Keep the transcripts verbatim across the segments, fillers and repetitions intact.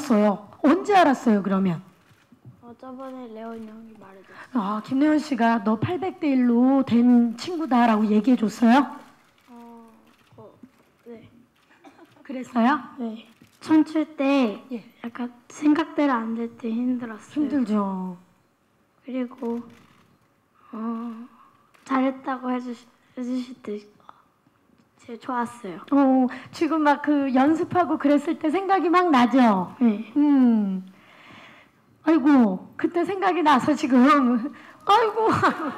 몰랐어요. 언제 알았어요, 그러면? 어, 저번에 레온 형이 말해줬어요. 아, 김래원 씨가 너 팔백 대 일로 된 친구다라고 얘기해 줬어요? 어, 어, 네. 그랬어요? 네. 춤출 때 예. 약간 생각대로 안 될 때 힘들었어요. 힘들죠. 그리고 어, 잘했다고 해주시, 해주실 때 제일 좋았어요. 어, 지금 막 그 연습하고 그랬을 때 생각이 막 나죠? 네. 음. 아이고, 그때 생각이 나서 지금, 아이고.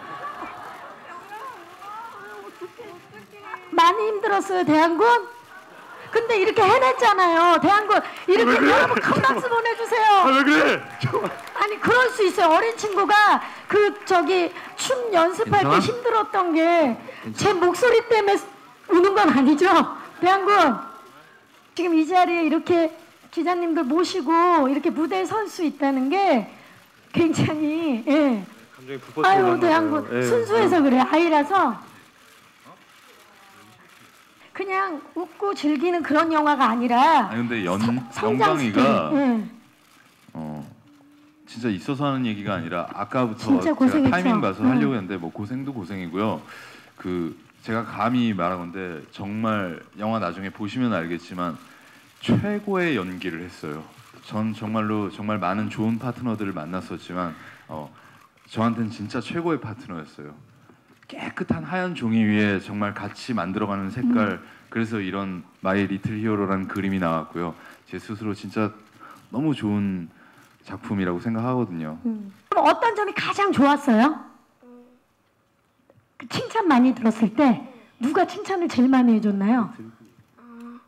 많이 힘들었어요, 대한군? 근데 이렇게 해냈잖아요, 대한군. 이렇게 왜 그래? 여러분 큰 박수 보내주세요. 아, 왜 그래? 아니, 그럴 수 있어요. 어린 친구가 그, 저기, 춤 연습할 괜찮아? 때 힘들었던 게 제 목소리 때문에 우는 건 아니죠? 대한군. 지금 이 자리에 이렇게 기자님들 모시고 이렇게 무대에 설 수 있다는 게 굉장히, 예. 감정이 불꽃 아유, 대한군. 예. 순수해서 그래. 아이라서. 그냥 웃고 즐기는 그런 영화가 아니라. 아니 근데 연, 성- 영광이가 성장시키는, 예. 어, 진짜 있어서 하는 얘기가 아니라 아까부터 진짜 제가 고생했죠. 타이밍 봐서 응. 하려고 했는데 뭐 고생도 고생이고요. 그 제가 감히 말한 건데 정말 영화 나중에 보시면 알겠지만 최고의 연기를 했어요. 전 정말로 정말 많은 좋은 파트너들을 만났었지만 어, 저한테는 진짜 최고의 파트너였어요. 깨끗한 하얀 종이 위에 정말 같이 만들어가는 색깔. 음. 그래서 이런 마이 리틀 히어로라는 그림이 나왔고요. 제 스스로 진짜 너무 좋은 작품이라고 생각하거든요. 음. 그럼 어떤 점이 가장 좋았어요? 그 칭찬 많이 들었을 때 누가 칭찬을 제일 많이 해줬나요? 어,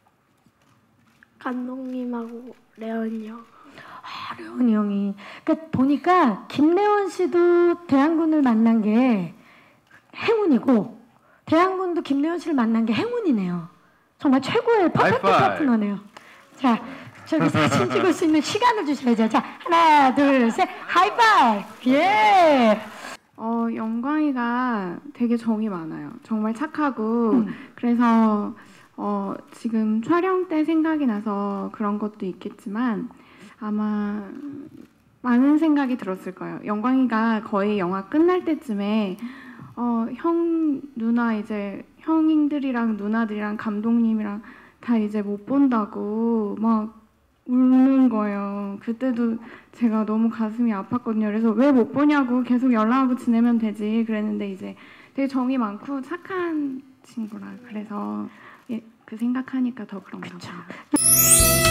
감독님하고 레온 형. 아, 레온이 형이. 그러니까 보니까 김래원 씨도 대한군을 만난 게 행운이고 대한군도 김래원 씨를 만난 게 행운이네요. 정말 최고의 퍼펙트 하이파이브. 파트너네요. 자, 저기 사진 찍을 수 있는 시간을 주셔야죠. 자, 하나, 둘, 셋, 하이파이브. 예. 어, 영광이가 되게 정이 많아요. 정말 착하고 음. 그래서 어, 지금 촬영 때 생각이 나서 그런 것도 있겠지만 아마 많은 생각이 들었을 거예요. 영광이가 거의 영화 끝날 때쯤에 어, 형, 누나 이제 형님들이랑 누나들이랑 감독님이랑 다 이제 못 본다고 막 우는 거예요. 그때도 제가 너무 가슴이 아팠거든요. 그래서 왜 못 보냐고 계속 연락하고 지내면 되지 그랬는데 이제 되게 정이 많고 착한 친구라 그래서 예, 그 생각하니까 더 그런가 봐요.